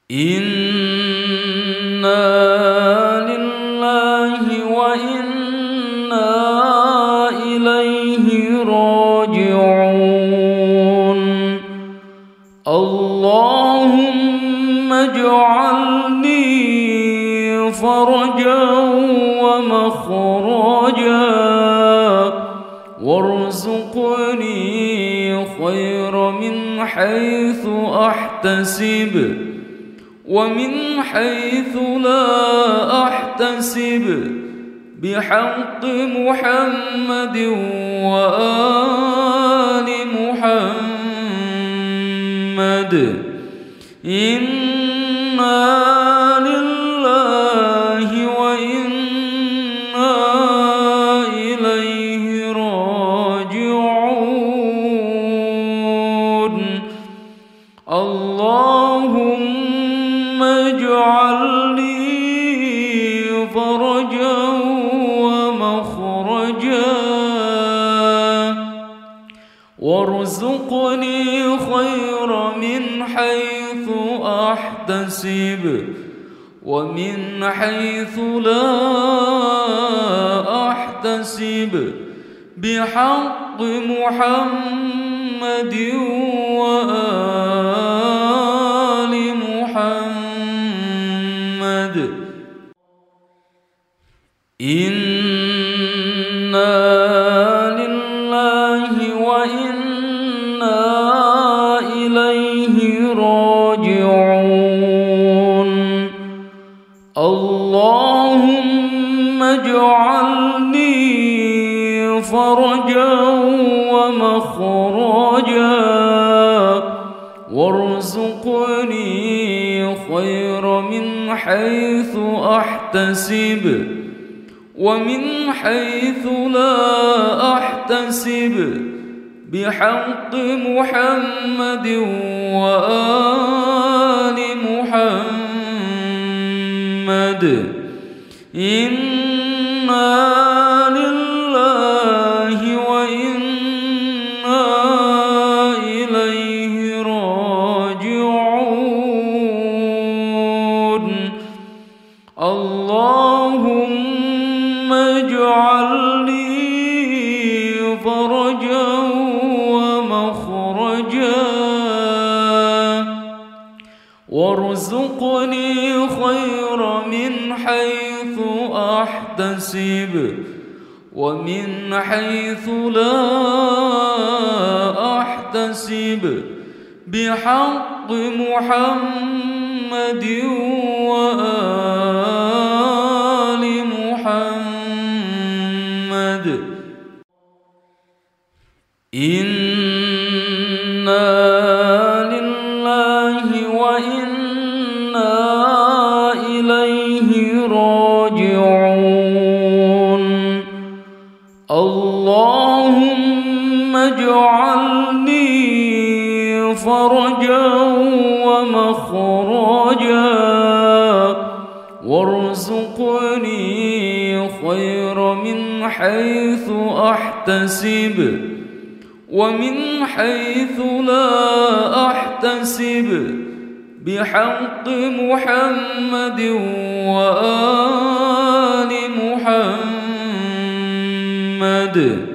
إنا لله وإنا إليه راجعون. اللهم اجعلني فرجا ومخرجا وارزقني خير من حيث أحتسب ومن حيث لا أحتسب بحق محمد وآل محمد. إنا لله وإنا إليه راجعون. اللهم اجعل لي فرجا ومخرجا وارزقني خير من حيث أحتسب ومن حيث لا أحتسب بحق محمد وآل محمد. إنا لله وإنا إليه راجعون. اللهم اجعلني فرجا ومخرجا وارزقني خير من حيث أحتسب ومن حيث لا أحتسب بحق محمد وآل محمد. إنا لله وإنا إليه راجعون. اللهم اجعل لي فرجا ومخرجا وارزقني خير من حيث أحتسب ومن حيث لا أحتسب بحق محمد وآل محمد. إنا لله وإنا إليه راجعون. اللهم اجعلني فرجا ومخرجا وارزقني خير من حيث أحتسب ومن حيث لا أحتسب بحق محمد وآل محمد.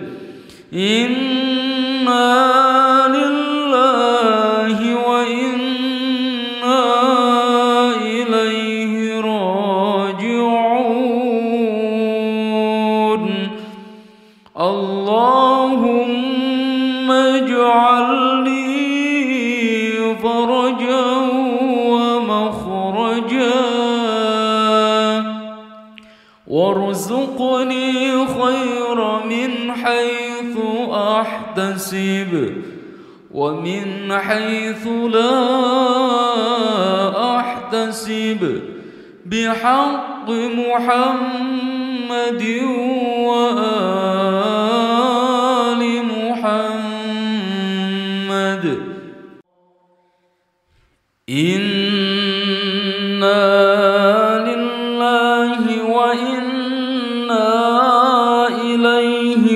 إنا لله وإنا إليه راجعون. اللهم اجعل لي فرجا ومخرجا وارزقني خير من حيث أحتسب ومن حيث لا أحتسب بحق محمد وآل محمد. إنا لله وإنا إليه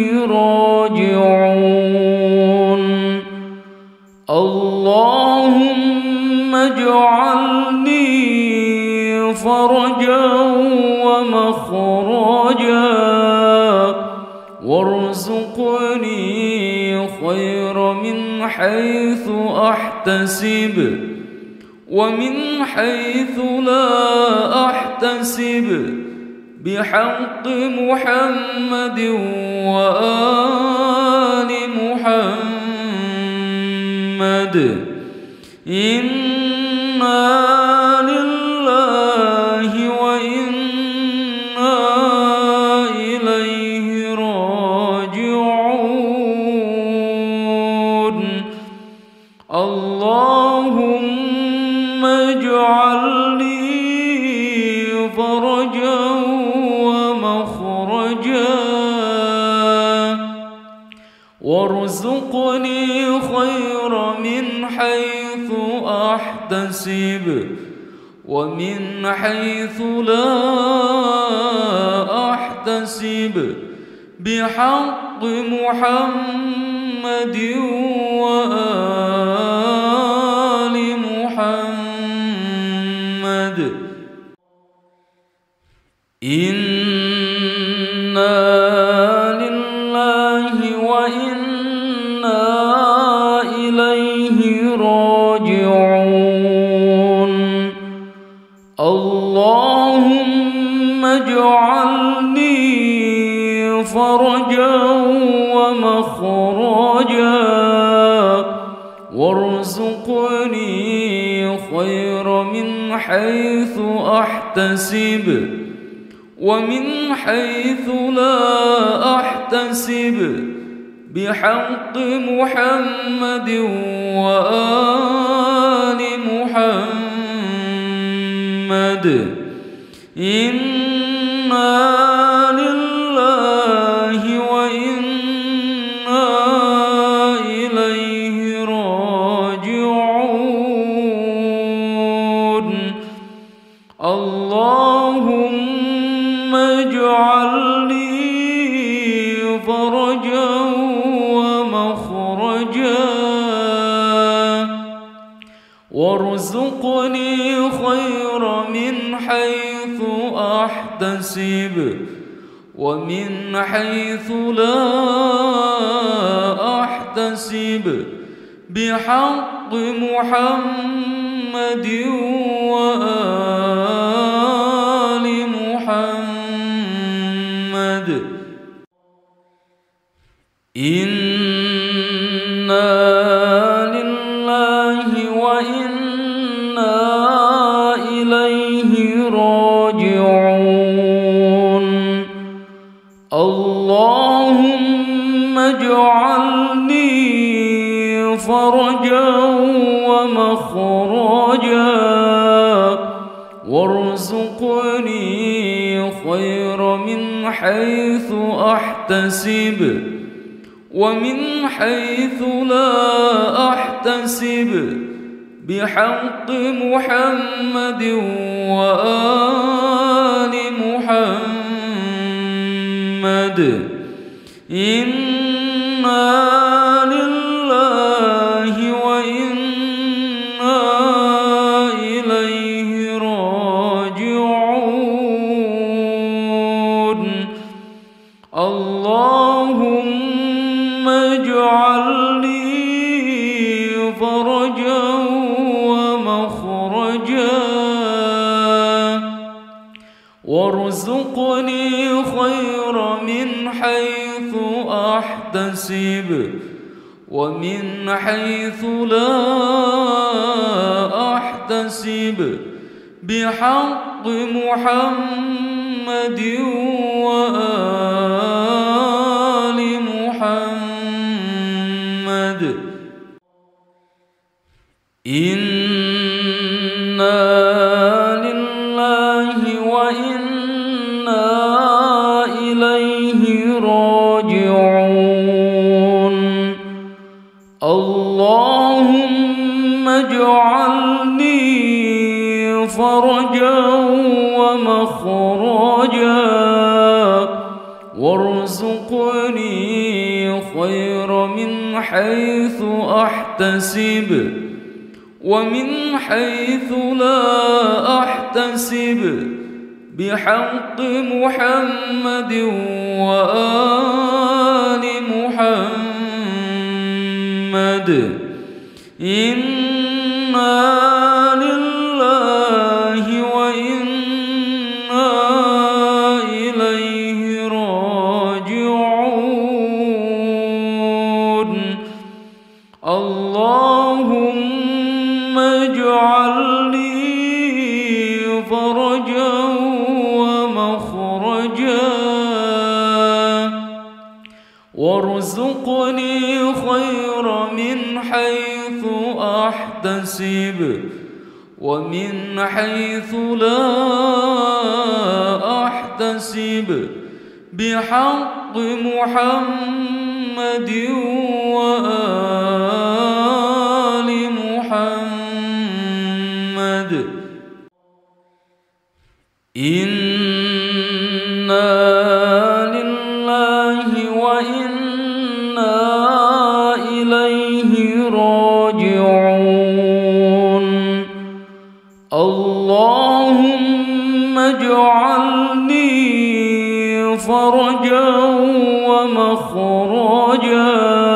راجعون. اللهم اجعلني فرجا ومخرجا وارزقني خير من حيث أحتسب ومن حيث لا أحتسب بحق محمد وآل محمد. إنا لله وإنا إليه راجعون. اللهم اجعل لي فرجا ومخرجا وارزقني خير من حيث أحتسب ومن حيث لا أحتسب بحق محمد وآل محمد. إنا لله وإنا إليه راجعون. اللهم اجعلني فرجا ومخرجا وارزقني خير من حيث أحتسب ومن حيث لا أحتسب بحق محمد وآل محمد. إنا لله وإنا إليه راجعون. اللهم اجعل لي فرجا ومخرجا وارزقني خير من حيث أحتسب ومن حيث لا أحتسب بحق محمد وآل محمد. إنا لله وإنا إليه راجعون. اللهم اجعلني فرجا ومخرجا وارزقني خير من حيث أحتسب ومن حيث لا أحتسب بحق محمد وآل محمد. إنا لله وإنا إليه راجعون. اللهم اجعل لي فرجا ومخرجا وارزقني خير من حيث أحتسب ومن حيث لا أحتسب بحق محمد وآل محمد. إنا لله وإنا إليه راجعون. اللهم اجعلني فرجا ومخرجا وارزقني خير من حيث أحتسب ومن حيث لا أحتسب بحق محمد وآل محمد. إنا لله وإنا إليه راجعون. اللهم اجعل لي فرجا ومخرجا وارزقني خير من حيث أحتسب ومن حيث لا أحتسب بحق محمد وآل محمد. إنا لله وإنا إليه راجعون. اللهم اجعلني فرجا ومخرجا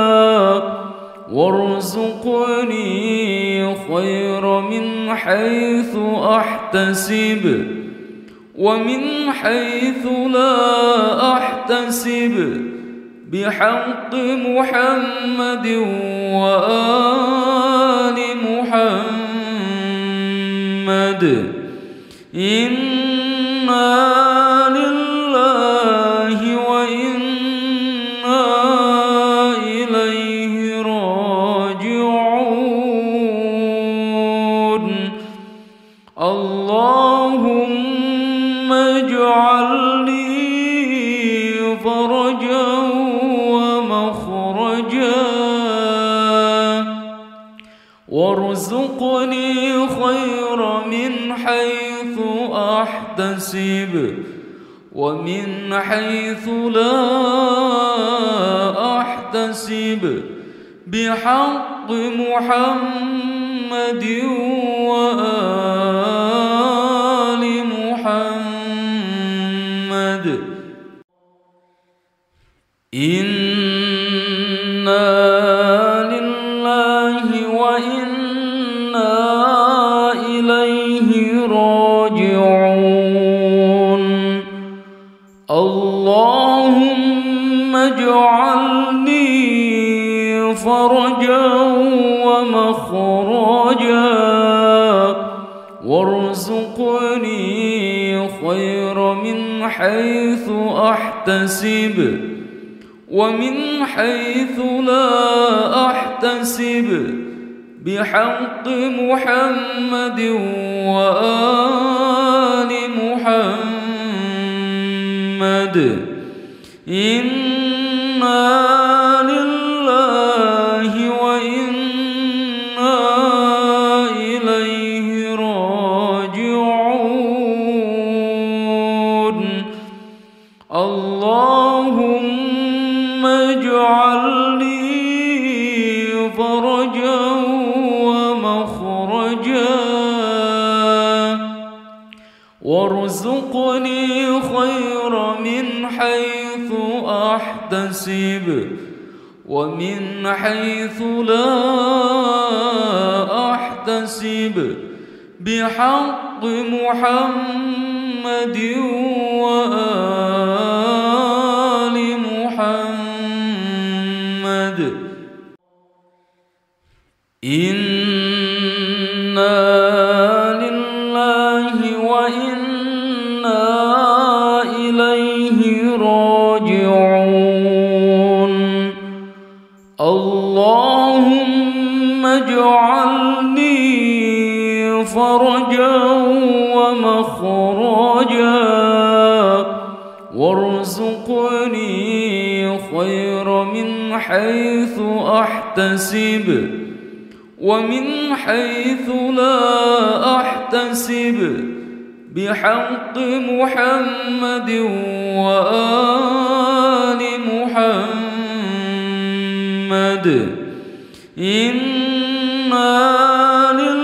وارزقني خير من حيث أحتسب ومن حيث لا أحتسب بحق محمد وآل محمد. إنا لله وإنا إليه راجعون. اللهم اجعل لي فرجا ومخرجا وارزقني خير من حيث أحتسب ومن حيث لا أحتسب بحق محمد وآل محمد. إنا لله وإنا إليه راجعون. اللهم اجعلني فرجا ومخرجا وارزقني خير من حيث أحتسب ومن حيث لا أحتسب بحق محمد وآل محمد. إنا لله وإنا إليه راجعون. اللهم اجعل لي فرجا ومخرجا وارزقني خير من حيث أحتسب ومن حيث لا أحتسب بحق محمد وآل محمد. إنا لله وإنا إليه راجعون. اللهم اجعلني فرجا ومخرجا وارزقني خير من حيث أحتسب ومن حيث لا أحتسب بحق محمد وآل محمد. إنا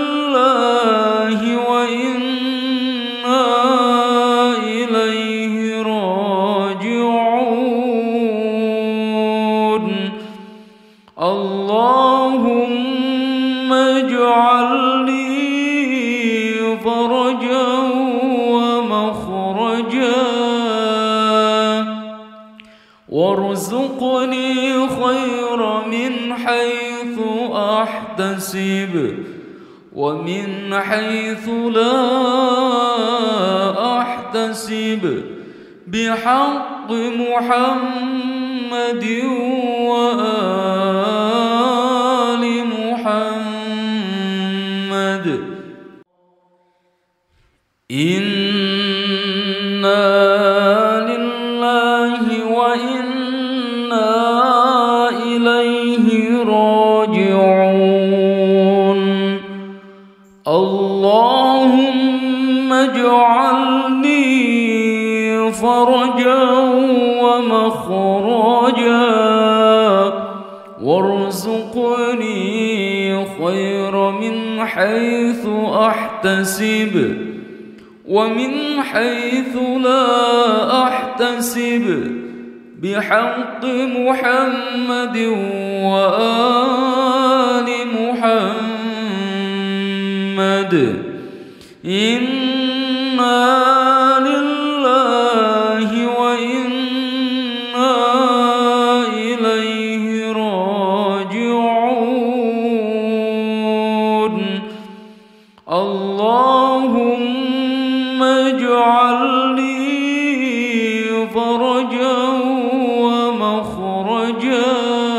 أحتسب ومن حيث لا أحتسب بحق محمد وآل محمد. إنا لله وإنا إليه راجعون. اللهم اجعلني فرجا ومخرجا وارزقني خير من حيث أحتسب ومن حيث لا أحتسب بحق محمد وآل محمد. إنا لله وإنا إليه راجعون. اللهم اجعل لي فرجا ومخرجا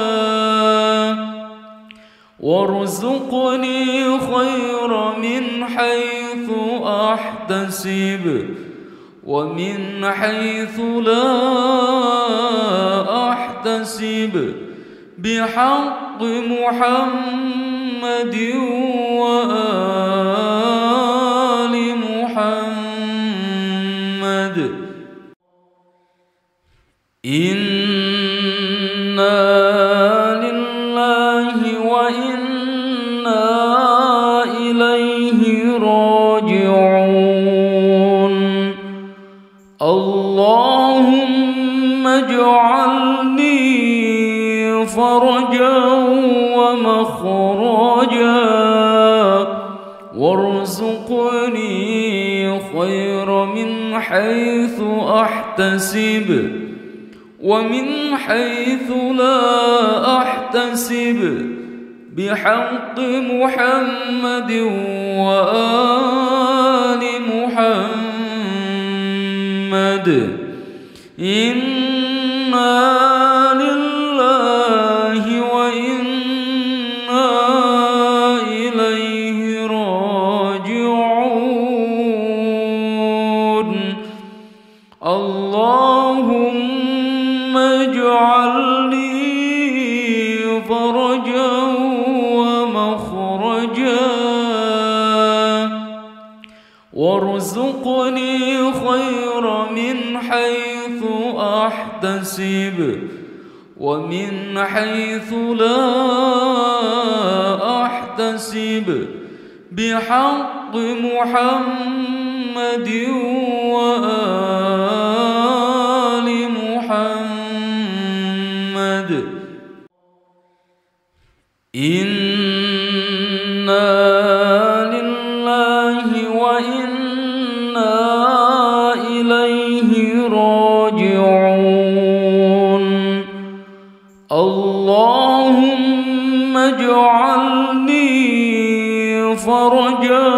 وارزقني خير من حيث أحتسب ومن حيث لا أحتسب بحق محمد وآل محمد. إنا لله وإنا إليه راجعون. اللهم اجعلني فرجا ومخرجا وارزقني خير من حيث أحتسب ومن حيث لا أحتسب بحق محمد وآل محمد. إنا لله وإنا إليه راجعون. اللهم اجعل لي فرجا ومخرجا وارزقني خير من حيث أحتسب ومن حيث لا أحتسب بحق محمد وآل محمد. إنا لله وإنا إليه راجعون. اللهم اجعلني فرجا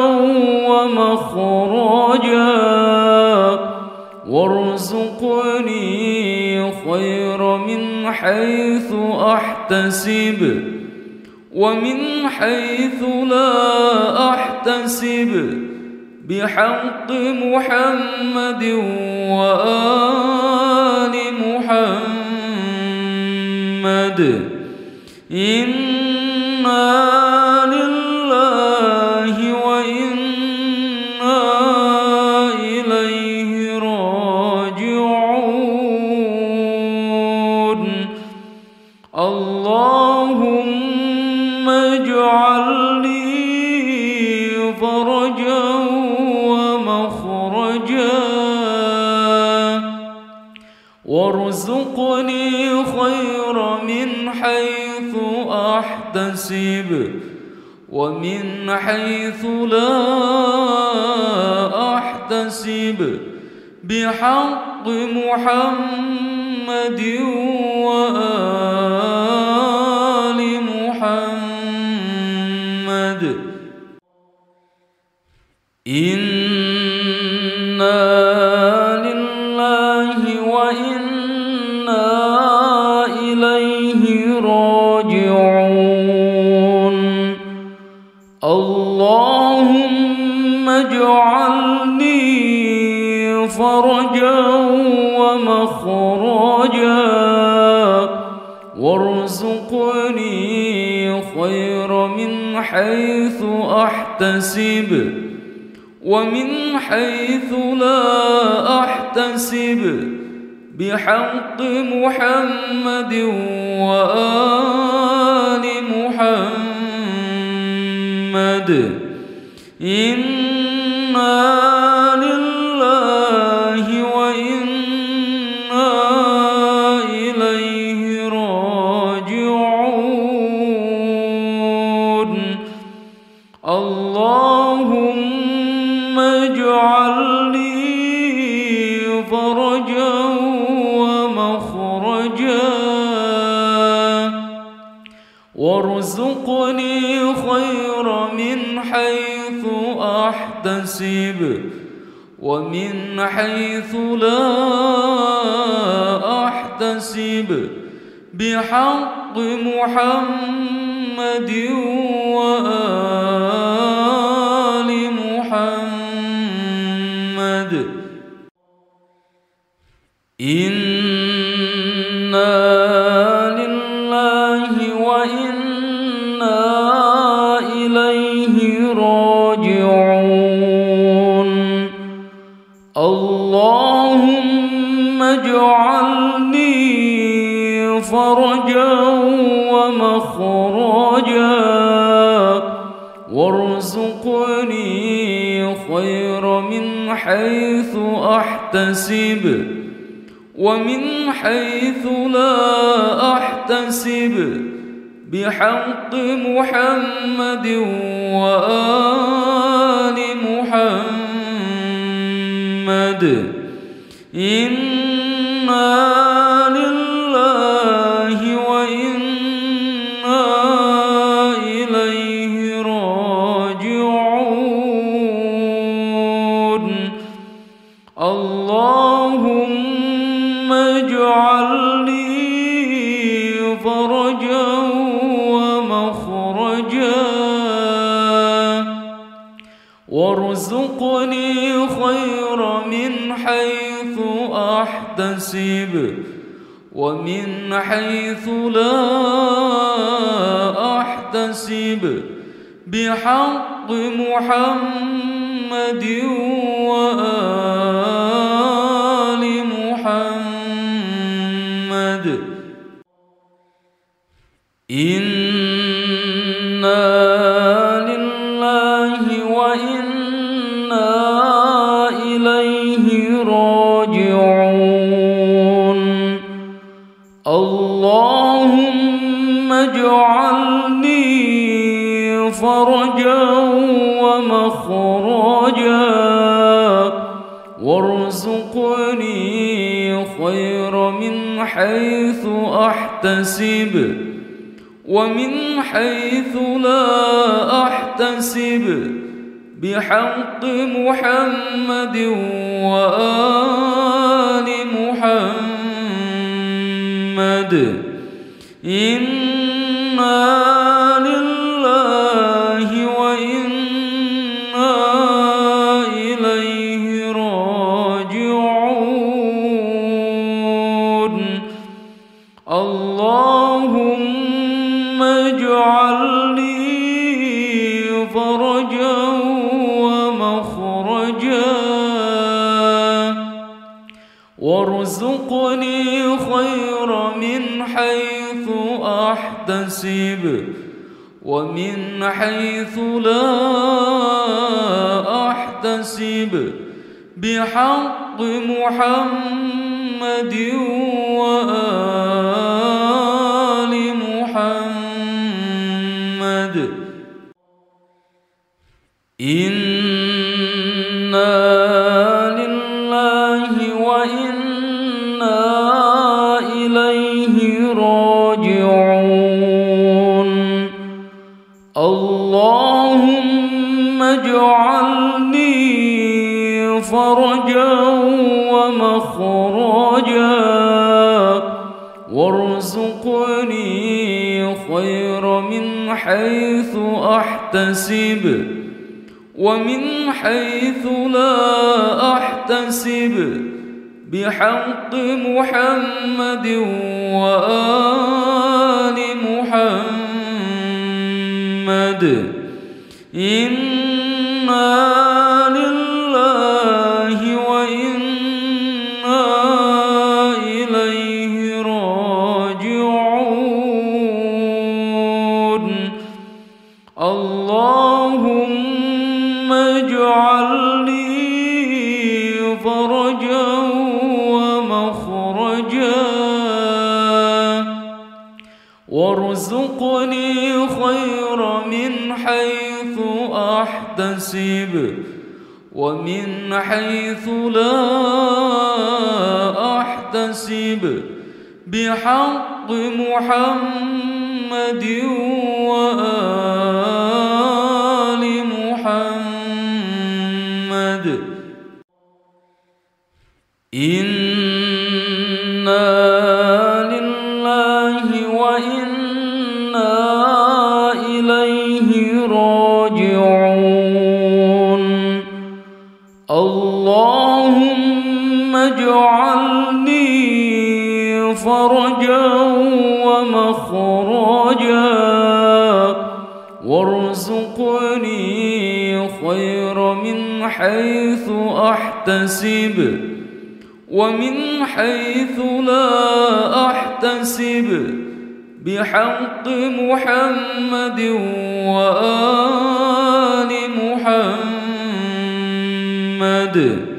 ومخرجا وارزقني خير من حيث أحتسب ومن حيث لا أحتسب بحق محمد وآل محمد. إنا لله وإنا إليه راجعون. اللهم اجعل لي فرجا ومخرجا وارزقني خير من حيث أحتسب ومن حيث لا أحتسب بحق محمد وآل محمد. إنا لله وإنا إليه راجعون. اللهم اجعلني فرجا ومخرجا وارزقني خير من حيث أحتسب ومن حيث لا أحتسب بحق محمد وآل محمد. إنا لله وإنا إليه راجعون. اللهم اجعلني فرجا ومخرجا وارزقني خير من حيث أحتسب ومن حيث لا أحتسب بحق محمد وآل محمد. إنا لله وإنا إليه راجعون. اللهم اجعلني فرجا ومخرجا وارزقني خير من حيث أحتسب ومن حيث لا أحتسب بحق محمد وآل محمد. إنا لله وإنا إليه راجعون. اللهم اجعلني فرجا ومخرجا وارزقني خير من حيث أحتسب ومن حيث لا أحتسب بحق محمد وآل محمد. إنا لله وإنا إليه راجعون. اللهم اجعلني فرجا ومخرجا وارزقني خير من حيث أحتسب ومن حيث لا أحتسب بحق محمد وآل محمد. إنا لله وإنا إليه راجعون. اللهم اجعلني فرجا ومخرجا وارزقني خير من حيث أحتسب ومن حيث لا أحتسب بحق محمد وآل محمد. إنا لله وإنا إليه راجعون. اللهم اجعلني اجعلني فرجا ومخرجا وارزقني خير من حيث أحتسب ومن حيث لا أحتسب بحق محمد وآل محمد. إنا لله وإنا إليه راجعون. اللهم اجعل لي فرجا ومخرجا وارزقني خير من حيث أحتسب ومن حيث لا أحتسب بحق محمد وآل محمد. إنا لله وإنا إليه راجعون. اللهم اجعلني فرجا ومخرجا وارزقني خير من حيث أحتسب ومن حيث لا أحتسب بحق محمد وآل محمد.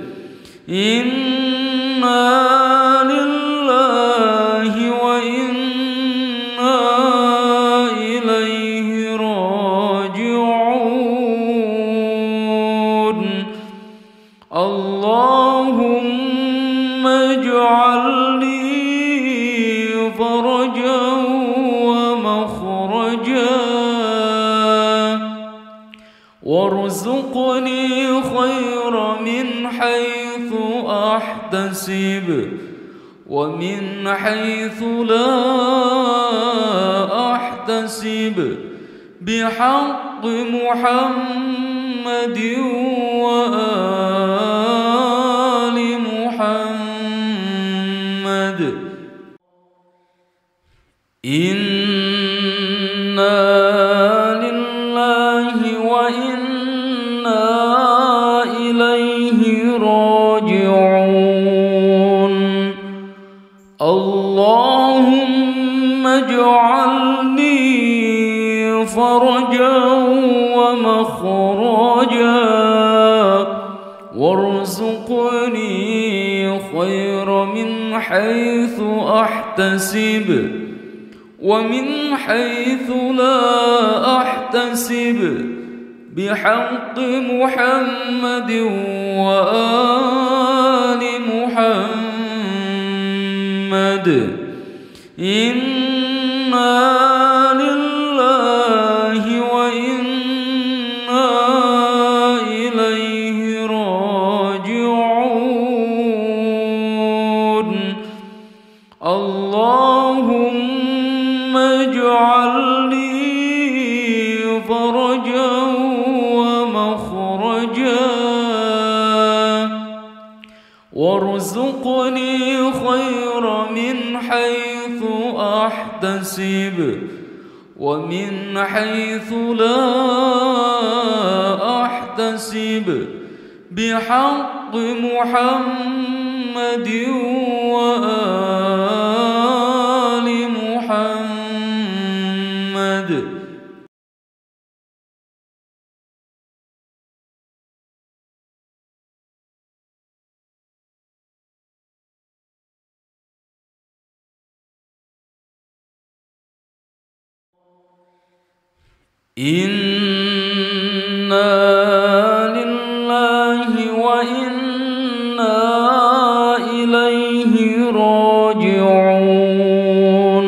إنا لله وإنا إليه راجعون. اللهم اجعل لي فرجا ومخرجا وارزقني خير من حيث أحتسب ومن حيث لا أحتسب بحق محمد وآل محمد. إنا لله وإنا إليه راجعون. اللهم اجعلني فرجا ومخرجا وارزقني خير من حيث أحتسب ومن حيث لا أحتسب بحق محمد وآل محمد. إنا لله وإنا إليه راجعون. اللهم اجعل لي فرجا ومخرجا وارزقني خير من حيث أحتسب ومن حيث لا أحتسب بحق محمد وآل محمد. إنا لله وإنا إليه راجعون.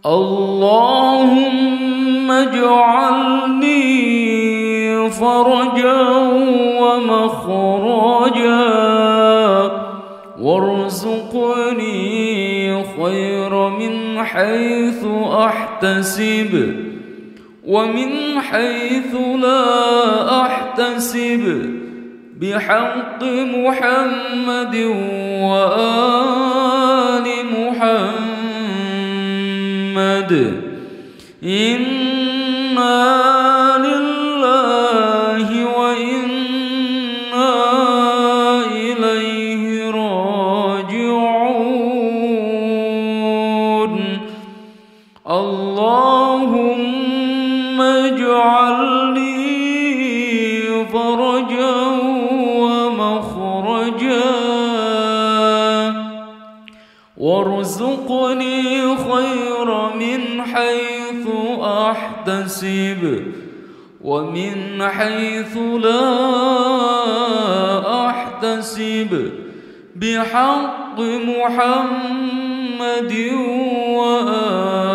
اللهم اجعلني فرجا فرجا ومخرجا وارزقني خير من حيث أحتسب ومن حيث لا أحتسب بحق محمد وآل محمد. إنا لله وإنا إليه راجعون. اللهم اجعل لي فرجا ومخرجا وارزقني خير من حيث أحتسب ومن حيث لا أحتسب بحق محمد وآله